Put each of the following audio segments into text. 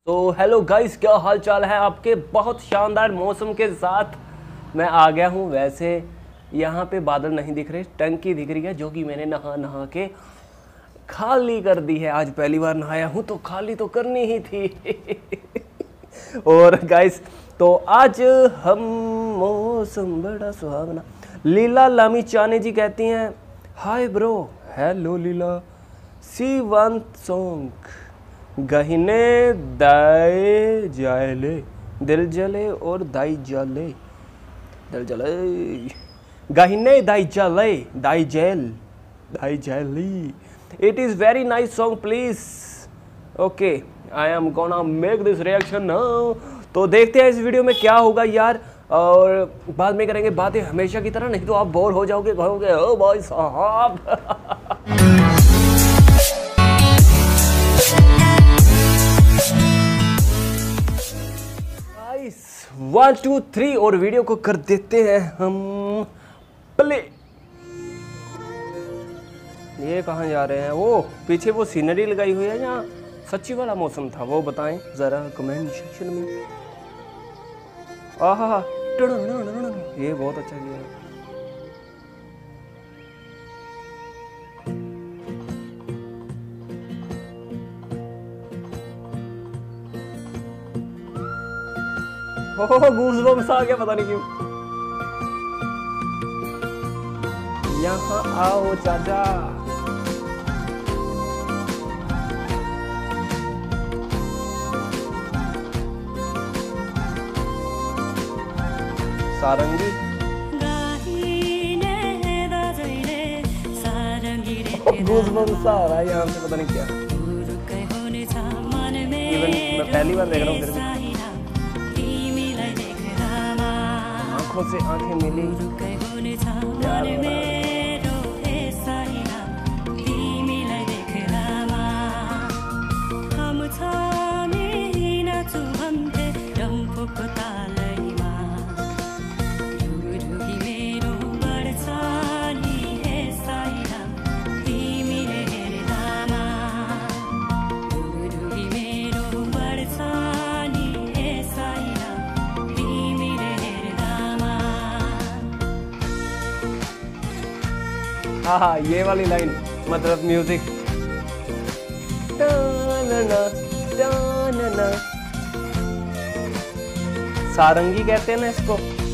तो hello guys, क्या हाल चाल है आपके। बहुत शानदार मौसम के साथ मैं आ गया हूँ। वैसे यहाँ पे बादल नहीं दिख रहे, टंकी दिख रही है जो कि मैंने नहा नहा के खाली कर दी है। आज पहली बार नहाया हूँ तो खाली तो करनी ही थी। और गाइस तो आज हम मौसम बड़ा सुहावना। लीला लामी चाने जी कहती हैं हाय ब्रो। हेलो लीला। सी वन सॉन्ग गहिने दाए जाले दिल जले और दाई जले दिल जले गहिने दाई जले दाई जली। It is very nice song please. Okay I am gonna make this reaction now. तो देखते हैं इस वीडियो में क्या होगा यार, और बाद में करेंगे बातें हमेशा की तरह, नहीं तो आप बोर हो जाओगे, कहोगे ओ भाई साहब। गाइस 1 2 3 और वीडियो को कर देते हैं हम प्ले। ये कहाँ जा रहे हैं? वो पीछे वो सीनरी लगाई हुई है, यहाँ सच्ची वाला मौसम था, वो बताएं जरा कमेंट सेक्शन में। आहा ये बहुत अच्छा किया है। गूज़बम्स आ गया, पता नहीं क्यों। यहाँ आओ चाचा। सारंगी गूज़बम्स आ रहा है यहाँ से, पता नहीं क्या। इवन मैं पहली बार देख रहा हूँ, फिर भी आंखों से आंखें मिली हाँ ये वाली लाइन, मतलब म्यूजिक। सारंगी कहते हैं ना इसको।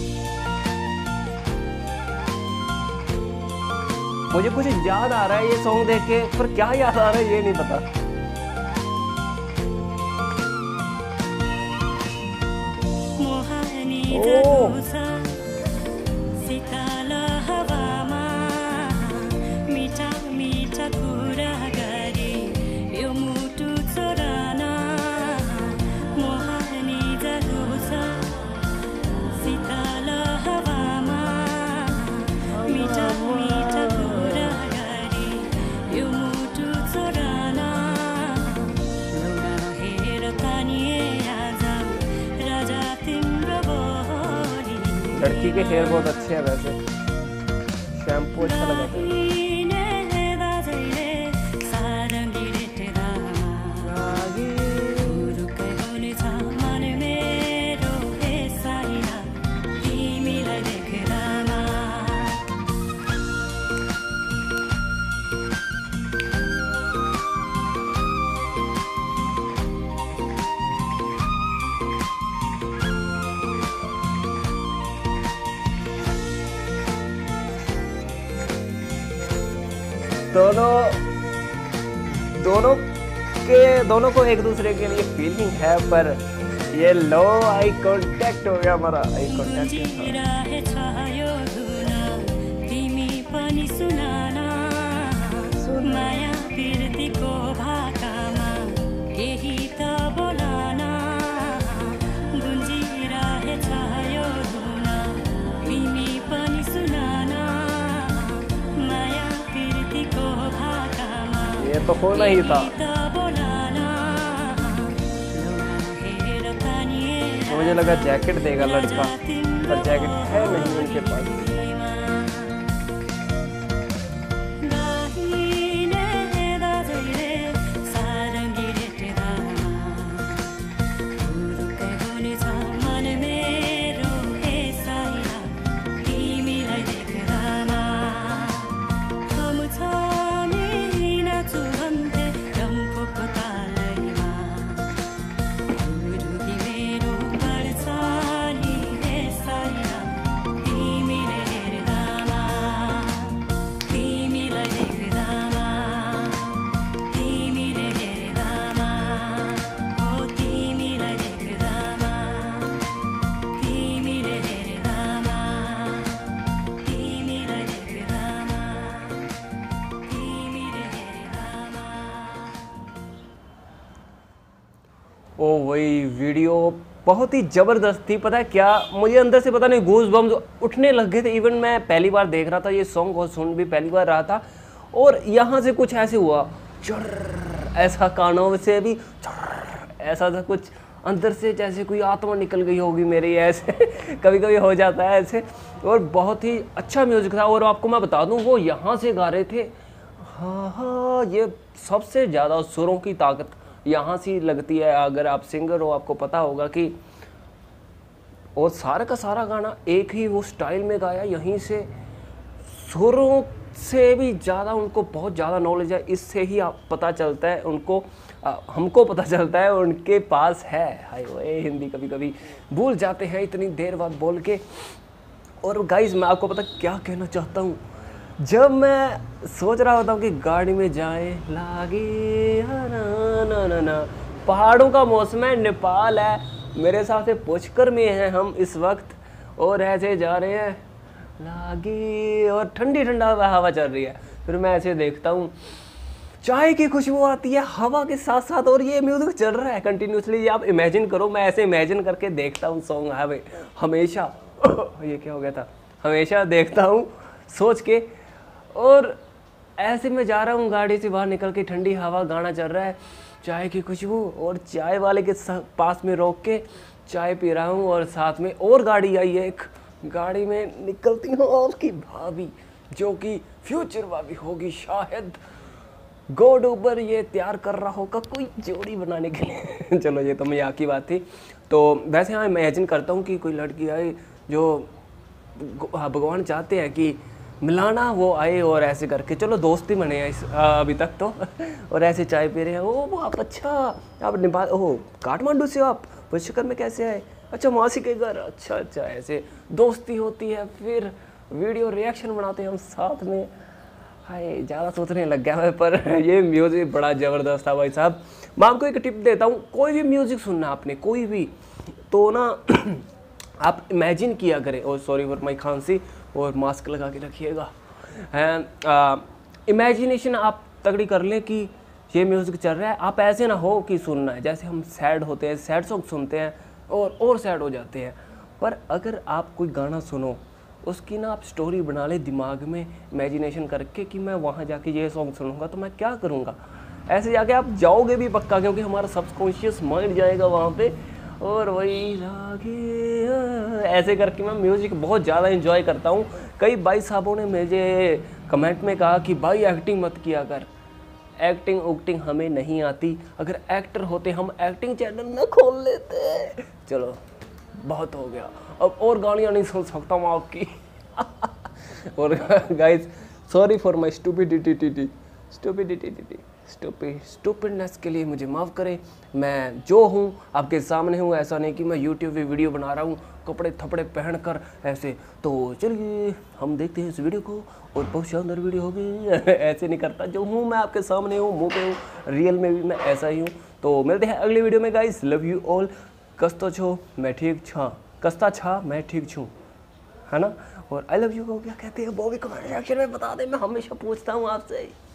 मुझे कुछ याद आ रहा है ये सॉन्ग देख के, पर क्या याद आ रहा है ये नहीं पता। ओह लड़की के हेयर बहुत अच्छे हैं वैसे, शैम्पू अच्छा लगा था। दोनों को एक दूसरे के लिए फीलिंग है, पर ये लो आई कांटेक्ट हो गया हमारा। आई कांटेक्ट ये तो होना ही था। मुझे लगा जैकेट देगा लड़का, पर जैकेट है नहीं उनके पास। वही वीडियो बहुत ही ज़बरदस्त थी। पता है क्या, मुझे अंदर से पता नहीं गूज बम्स उठने लग गए थे। इवन मैं पहली बार देख रहा था ये सॉन्ग और सुन भी पहली बार रहा था, और यहाँ से कुछ ऐसे हुआ चर, ऐसा कानों से भी चर, ऐसा था कुछ अंदर से जैसे कोई आत्मा निकल गई होगी मेरी, ऐसे कभी कभी हो जाता है ऐसे। और बहुत ही अच्छा म्यूज़िक था। और आपको मैं बता दूँ वो यहाँ से गा रहे थे, हाँ हाँ, ये सबसे ज़्यादा सुरों की ताकत यहाँ से लगती है। अगर आप सिंगर हो आपको पता होगा कि, और सारा का सारा गाना एक ही वो स्टाइल में गाया, यहीं से सुरों से भी ज़्यादा उनको बहुत ज़्यादा नॉलेज है। इससे ही आप पता चलता है उनको, हमको पता चलता है उनके पास है। हाय वो हिंदी कभी कभी भूल जाते हैं इतनी देर बाद बोल के। और गाइस मैं आपको पता क्या कहना चाहता हूँ, जब मैं सोच रहा होता हूँ कि गाड़ी में जाए लागे ना, पहाड़ों का मौसम है, नेपाल है, मेरे हिसाब से पुष्कर में हैं हम इस वक्त, और ऐसे जा रहे हैं लागे, और ठंडी ठंडा हवा चल रही है। फिर मैं ऐसे देखता हूँ चाय की खुशबू आती है हवा के साथ साथ, और ये म्यूजिक चल रहा है कंटिन्यूसली। ये आप इमेजिन करो, मैं ऐसे इमेजिन करके देखता हूँ सॉन्ग है भाई हमेशा। ये क्या हो गया था, हमेशा देखता हूँ सोच के। और ऐसे मैं जा रहा हूँ गाड़ी से बाहर निकल के, ठंडी हवा, गाना चल रहा है, चाय की खुशबू, और चाय वाले के पास में रोक के चाय पी रहा हूँ। और साथ में और गाड़ी आई है एक, गाड़ी में निकलती हूँ आपकी भाभी, जो कि फ्यूचर भाभी होगी शायद। गॉड ऊपर ये तैयार कर रहा होगा कोई जोड़ी बनाने के लिए। चलो ये तो मजाक की बात थी। तो वैसे हाँ इमेजिन करता हूँ कि कोई लड़की आए जो भगवान चाहते हैं कि मिलाना, वो आए और ऐसे करके, चलो दोस्ती बने हैं अभी तक तो। और ऐसे चाय पी रहे हैं, ओ आप अच्छा, आप नेपाल, ओह काठमांडू से हो आप, पुष्कर में कैसे आए, अच्छा मौसी के घर, अच्छा अच्छा, ऐसे दोस्ती होती है। फिर वीडियो रिएक्शन बनाते हैं हम साथ में। हाय ज़्यादा सोचने लग गया मैं, पर ये म्यूज़िक बड़ा ज़बरदस्त था भाई साहब। मैं आपको एक टिप देता हूँ, कोई भी म्यूज़िक सुनना आपने, कोई भी, तो ना आप इमेजिन किया करें, और सॉरी फॉर माई खांसी, और मास्क लगा के रखिएगा। इमेजिनेशन आप तगड़ी कर लें कि ये म्यूज़िक चल रहा है, आप ऐसे ना हो कि सुनना है, जैसे हम सैड होते हैं, सैड सॉन्ग सुनते हैं और सैड हो जाते हैं। पर अगर आप कोई गाना सुनो, उसकी ना आप स्टोरी बना ले दिमाग में इमेजिनेशन करके कि मैं वहाँ जाके ये सॉन्ग सुनूंगा तो मैं क्या करूँगा, ऐसे जाके आप जाओगे भी पक्का, क्योंकि हमारा सबकॉन्शियस माइंड जाएगा वहाँ पे। और वही लागे ऐसे करके मैं म्यूज़िक बहुत ज़्यादा एंजॉय करता हूँ। कई भाई साहबों ने मुझे कमेंट में कहा कि भाई एक्टिंग मत किया कर, एक्टिंग उक्टिंग हमें नहीं आती, अगर एक्टर होते हम एक्टिंग चैनल न खोल लेते। चलो बहुत हो गया, अब और गालियाँ नहीं सुन सकता हूँ आपकी। और guys sorry for my stupidness के लिए मुझे माफ़ करें। मैं जो हूँ आपके सामने हूँ, ऐसा नहीं कि मैं यूट्यूब पे वीडियो बना रहा हूँ कपड़े थपड़े पहन कर ऐसे। तो चलिए हम देखते हैं इस वीडियो को, और बहुत शानदार वीडियो होगी। ऐसे नहीं करता, जो हूँ मैं आपके सामने हूँ, मुँह पे हूँ, रियल में भी मैं ऐसा ही हूँ। तो मिलते हैं अगले वीडियो में गाइस, लव यू ऑल। कसता छो मैं ठीक छा, कसता छा मैं ठीक छूँ, है ना। और आई लव यू को क्या कहते हैं वो भी कमेंट सेक्शन में बता दें, मैं हमेशा पूछता हूँ आपसे।